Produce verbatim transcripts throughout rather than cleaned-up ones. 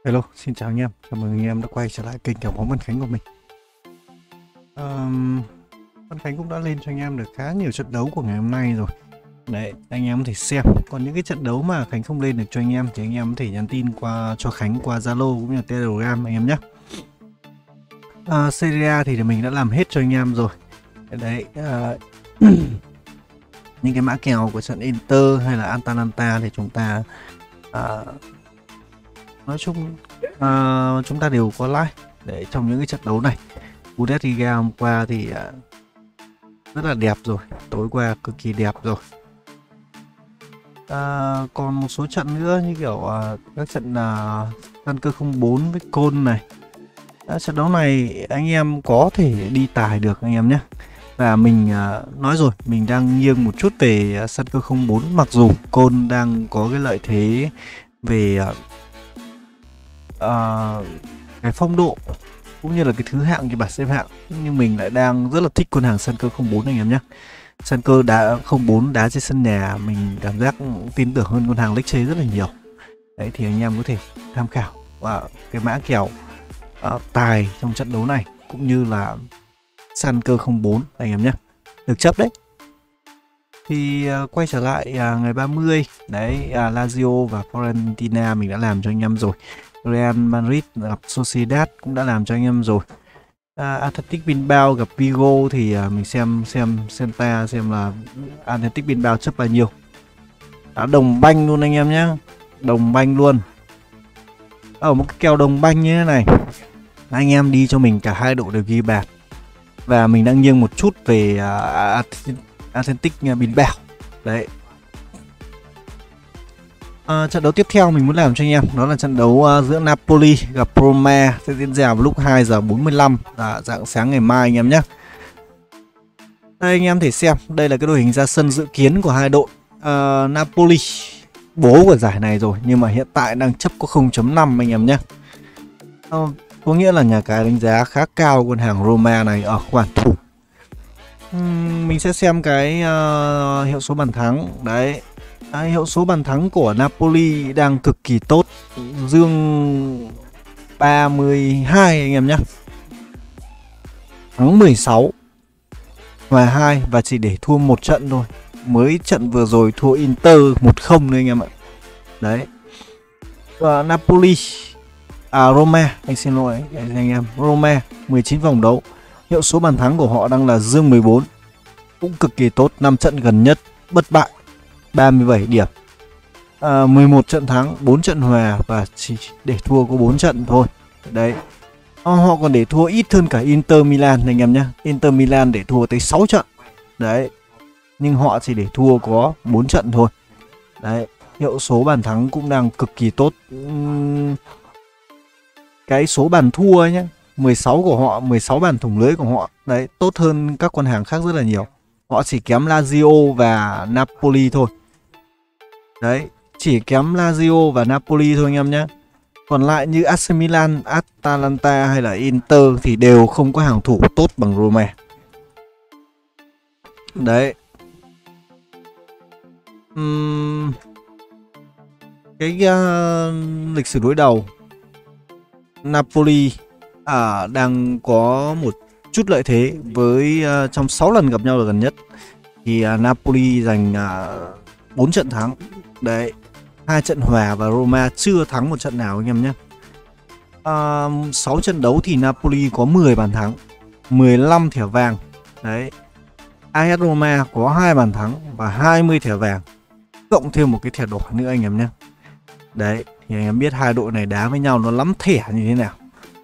Hello, xin chào anh em. Chào mừng anh em đã quay trở lại kênh kèo bóng Văn Khánh của mình. Um, Văn Khánh cũng đã lên cho anh em được khá nhiều trận đấu của ngày hôm nay rồi. Đấy, anh em có thể xem. Còn những cái trận đấu mà Khánh không lên được cho anh em thì anh em có thể nhắn tin qua cho Khánh qua Zalo cũng như là Telegram anh em nhé. Uh, Serie A thì mình đã làm hết cho anh em rồi. Đấy, uh, những cái mã kèo của trận Inter hay là Atalanta thì chúng ta uh, nói chung uh, chúng ta đều có like để trong những cái trận đấu này. Bundesliga hôm qua thì uh, rất là đẹp rồi, tối qua cực kỳ đẹp rồi. Uh, còn một số trận nữa như kiểu uh, các trận uh, Schalke không bốn với Cologne này. Uh, trận đấu này anh em có thể đi tài được anh em nhé. Và mình uh, nói rồi, mình đang nghiêng một chút về uh, Schalke không bốn, mặc dù Cologne đang có cái lợi thế về uh, uh, cái phong độ cũng như là cái thứ hạng, cái bảng xếp hạng, nhưng mình lại đang rất là thích con hàng Schalke không bốn anh em nhé. Schalke đá không bốn đá trên sân nhà mình cảm giác tin tưởng hơn con hàng Lecce rất là nhiều. Đấy thì anh em có thể tham khảo và cái mã kèo uh, tài trong trận đấu này cũng như là Schalke không bốn anh em nhé, được chấp đấy. Thì uh, quay trở lại uh, ngày ba mươi đấy, uh, Lazio và Fiorentina mình đã làm cho anh em rồi. Real Madrid gặp Sociedad cũng đã làm cho anh em rồi. uh, Athletic Bilbao gặp Vigo thì uh, mình xem xem xem ta xem là Athletic Bilbao chấp bao nhiêu. Đã đồng banh luôn anh em nhé, đồng banh luôn. Ở một cái kèo đồng banh như thế này, anh em đi cho mình cả hai đội đều ghi bàn. Và mình đang nghiêng một chút về uh, Athletic Bilbao. Đấy. À, trận đấu tiếp theo mình muốn làm cho anh em đó là trận đấu uh, giữa Napoli gặp Roma, sẽ diễn ra vào lúc hai giờ bốn mươi lăm à, dạng sáng ngày mai anh em nhé. Đây anh em thể xem, đây là cái đội hình ra sân dự kiến của hai đội. uh, Napoli bố của giải này rồi nhưng mà hiện tại đang chấp có không chấm năm anh em nhé. uh, Có nghĩa là nhà cái đánh giá khá cao con hàng Roma này ở khoản thủ. uhm, Mình sẽ xem cái uh, hiệu số bàn thắng. Đấy, À, hiệu số bàn thắng của Napoli đang cực kỳ tốt, dương ba mươi hai anh em nhé, thắng mười sáu, hòa hai và chỉ để thua một trận thôi. Mới trận vừa rồi thua Inter một không thôi anh em ạ. Đấy. Và Napoli à Roma, anh xin lỗi anh em, Roma mười chín vòng đấu, hiệu số bàn thắng của họ đang là dương mười bốn, cũng cực kỳ tốt, năm trận gần nhất bất bại, ba mươi bảy điểm, à, mười một trận thắng, bốn trận hòa và chỉ để thua có bốn trận thôi. Đấy, họ còn để thua ít hơn cả Inter Milan anh em nhé. Inter Milan để thua tới sáu trận. Đấy, nhưng họ chỉ để thua có bốn trận thôi. Đấy, hiệu số bàn thắng cũng đang cực kỳ tốt. Cái số bàn thua nhé, mười sáu của họ, mười sáu bàn thủng lưới của họ, đấy, tốt hơn các con hàng khác rất là nhiều. Họ chỉ kém Lazio và Napoli thôi. Đấy, chỉ kém Lazio và Napoli thôi anh em nhé. Còn lại như a xê Milan, Atalanta hay là Inter thì đều không có hàng thủ tốt bằng Roma. Đấy. Uhm, cái uh, lịch sử đối đầu, Napoli à, đang có một chút lợi thế với uh, trong sáu lần gặp nhau là gần nhất thì uh, Napoli giành uh, bốn trận thắng. Đấy, hai trận hòa và Roma chưa thắng một trận nào anh em nhé. Uh, sáu trận đấu thì Napoli có mười bàn thắng, mười lăm thẻ vàng. Đấy, a ét Roma có hai bàn thắng và hai mươi thẻ vàng, cộng thêm một cái thẻ đỏ nữa anh em nhé. Đấy, thì anh em biết hai đội này đá với nhau nó lắm thẻ như thế nào.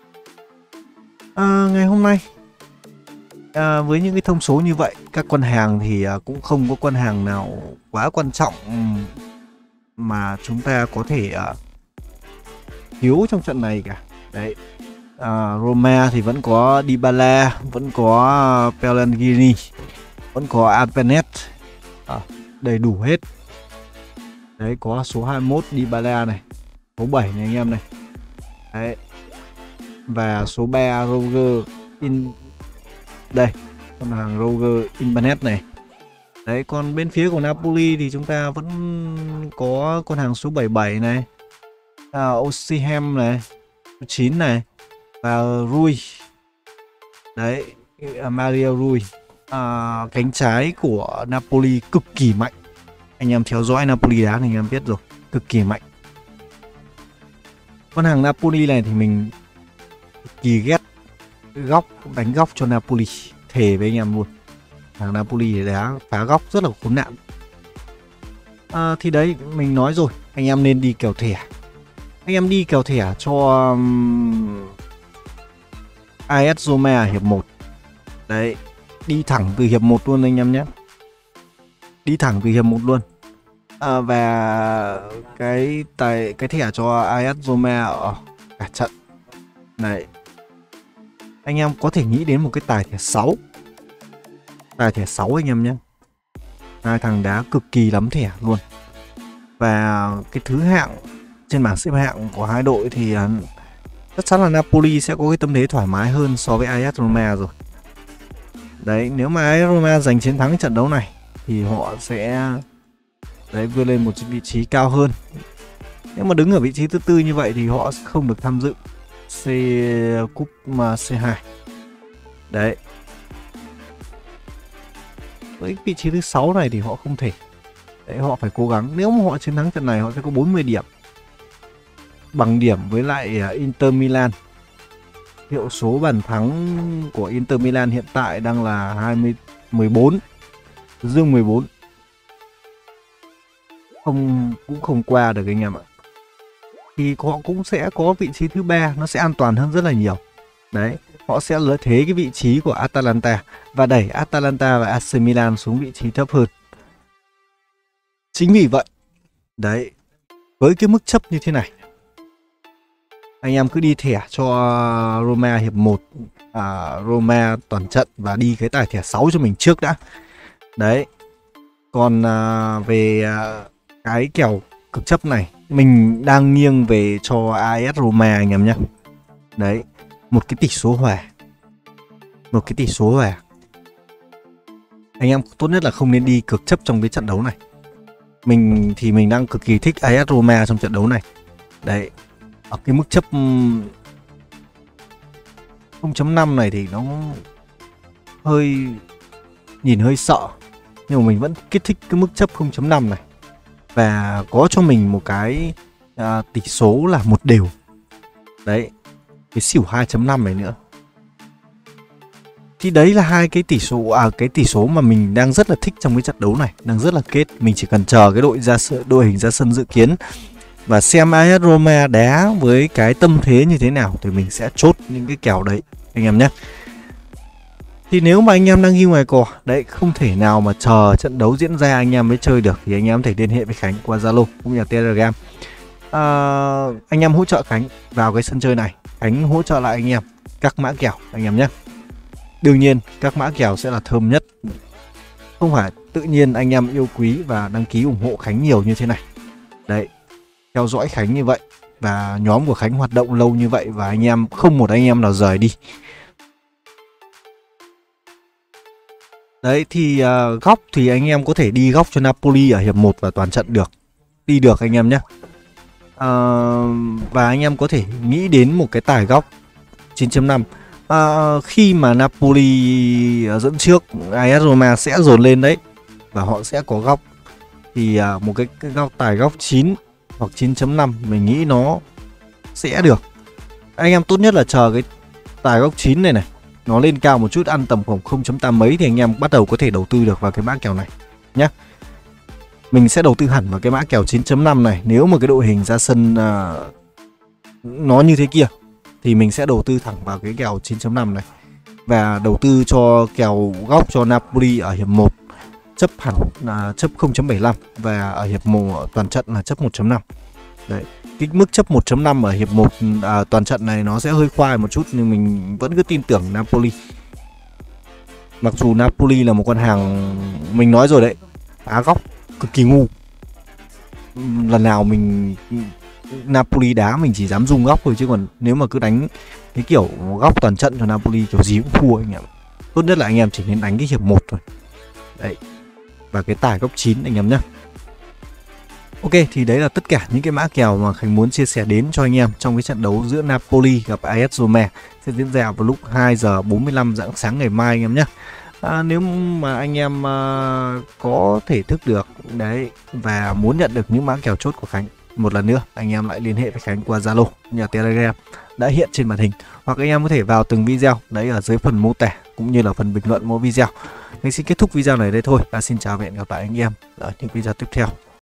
À, ngày hôm nay à, với những cái thông số như vậy, các con hàng thì à, cũng không có con hàng nào quá quan trọng mà chúng ta có thể à, thiếu trong trận này cả. Đấy, à, Roma thì vẫn có Dybala, vẫn có Pellegrini, vẫn có Apenet, à, đầy đủ hết. Đấy, có số hai mươi mốt Dybala này, số bảy này anh em này. Đấy, và số ba Roger in đây, con hàng Roger Ibanez này. Đấy, còn bên phía của Napoli thì chúng ta vẫn có con hàng số bảy mươi bảy này, uh, Osimhen này, chín này, và Rui. Đấy, uh, Mario Rui. Uh, cánh trái của Napoli cực kỳ mạnh. Anh em theo dõi Napoli đá thì anh em biết rồi, cực kỳ mạnh. Con hàng Napoli này thì mình cực kỳ ghét góc, đánh góc cho Napoli, thề với anh em luôn. Hàng Napoli thì đá phá góc rất là khốn nạn. À, thì đấy, mình nói rồi, anh em nên đi kèo thẻ. Anh em đi kèo thẻ cho um, a ét Roma hiệp một. Đấy, đi thẳng từ hiệp một luôn anh em nhé. Đi thẳng từ hiệp một luôn. À, và cái tài cái thẻ cho a ét Roma ở cả trận. Đấy. Anh em có thể nghĩ đến một cái tài thẻ sáu. Tài thẻ sáu anh em nhé. Hai thằng đá cực kỳ lắm thẻ luôn. Và cái thứ hạng trên bảng xếp hạng của hai đội thì chắc chắn là Napoli sẽ có cái tâm thế thoải mái hơn so với a ét Roma rồi. Đấy, nếu mà a ét Roma giành chiến thắng trận đấu này thì họ sẽ đấy vươn lên một vị trí cao hơn. Nếu mà đứng ở vị trí thứ tư như vậy thì họ không được tham dự C cúp C hai. Đấy. Với vị trí thứ sáu này thì họ không thể. Đấy, họ phải cố gắng. Nếu mà họ chiến thắng trận này họ sẽ có bốn mươi điểm. Bằng điểm với lại Inter Milan. Hiệu số bàn thắng của Inter Milan hiện tại đang là hai mươi, mười bốn. Dương mười bốn. Không, cũng không qua được anh em ạ. Thì họ cũng sẽ có vị trí thứ ba, nó sẽ an toàn hơn rất là nhiều. Đấy, họ sẽ lợi thế cái vị trí của Atalanta và đẩy Atalanta và a xê Milan xuống vị trí thấp hơn. Chính vì vậy, đấy, với cái mức chấp như thế này, anh em cứ đi thẻ cho Roma hiệp một, à, Roma toàn trận và đi cái tài thẻ sáu cho mình trước đã. Đấy. Còn à, về à, cái kèo cực chấp này, mình đang nghiêng về cho a ét Roma anh em nhé. Đấy, một cái tỷ số hòa. Một cái tỷ số hòa. Anh em tốt nhất là không nên đi cực chấp trong cái trận đấu này. Mình thì mình đang cực kỳ thích a ét Roma trong trận đấu này. Đấy, ở cái mức chấp không chấm năm này thì nó hơi nhìn hơi sợ, nhưng mà mình vẫn kích thích cái mức chấp không chấm năm này và có cho mình một cái à, tỷ số là một đều. Đấy, cái xỉu hai chấm năm này nữa. Thì đấy là hai cái tỷ số à cái tỷ số mà mình đang rất là thích trong cái trận đấu này, đang rất là kết. Mình chỉ cần chờ cái đội ra đội hình ra sân dự kiến và xem a ét Roma đá với cái tâm thế như thế nào thì mình sẽ chốt những cái kèo đấy anh em nhé. Thì nếu mà anh em đang ghi ngoài cò đấy, không thể nào mà chờ trận đấu diễn ra anh em mới chơi được, thì anh em có thể liên hệ với Khánh qua Zalo cũng như là Telegram. À, anh em hỗ trợ Khánh vào cái sân chơi này, Khánh hỗ trợ lại anh em các mã kèo anh em nhé. Đương nhiên các mã kèo sẽ là thơm nhất. Không phải tự nhiên anh em yêu quý và đăng ký ủng hộ Khánh nhiều như thế này. Đấy, theo dõi Khánh như vậy và nhóm của Khánh hoạt động lâu như vậy và anh em không một anh em nào rời đi. Đấy thì uh, góc thì anh em có thể đi góc cho Napoli ở hiệp một và toàn trận được. Đi được anh em nhé. Uh, và anh em có thể nghĩ đến một cái tài góc chín chấm năm. Uh, khi mà Napoli uh, dẫn trước, a ét Roma sẽ dồn lên đấy và họ sẽ có góc. Thì uh, một cái, cái góc tài góc chín hoặc chín chấm năm mình nghĩ nó sẽ được. Anh em tốt nhất là chờ cái tài góc chín này này nó lên cao một chút, ăn tầm khoảng không chấm tám mấy thì anh em bắt đầu có thể đầu tư được vào cái mã kèo này nhé. Mình sẽ đầu tư hẳn vào cái mã kèo chín chấm năm này. Nếu mà cái đội hình ra sân uh, nó như thế kia thì mình sẽ đầu tư thẳng vào cái kèo chín chấm năm này và đầu tư cho kèo góc cho Napoli ở hiệp một chấp hẳn là chấp không chấm bảy lăm và ở hiệp một toàn trận là chấp một chấm năm. Đấy, cái mức chấp một chấm năm ở hiệp một à, toàn trận này nó sẽ hơi khoai một chút, nhưng mình vẫn cứ tin tưởng Napoli. Mặc dù Napoli là một con hàng mình nói rồi đấy, phá góc cực kỳ ngu. Lần nào mình Napoli đá mình chỉ dám dùng góc thôi, chứ còn nếu mà cứ đánh cái kiểu góc toàn trận cho Napoli kiểu gì cũng thua anh em. Tốt nhất là anh em chỉ nên đánh cái hiệp một thôi. Đấy. Và cái tài góc chín anh em nhé. Ok, thì đấy là tất cả những cái mã kèo mà Khánh muốn chia sẻ đến cho anh em trong cái trận đấu giữa Napoli gặp a ét Roma sẽ diễn ra vào lúc hai giờ bốn mươi lăm rạng sáng ngày mai anh em nhé. À, nếu mà anh em uh, có thể thức được đấy và muốn nhận được những mã kèo chốt của Khánh, một lần nữa anh em lại liên hệ với Khánh qua Zalo nhà Telegram đã hiện trên màn hình, hoặc anh em có thể vào từng video đấy ở dưới phần mô tả cũng như là phần bình luận mỗi video. Mình xin kết thúc video này đây thôi và xin chào và hẹn gặp lại anh em ở những video tiếp theo.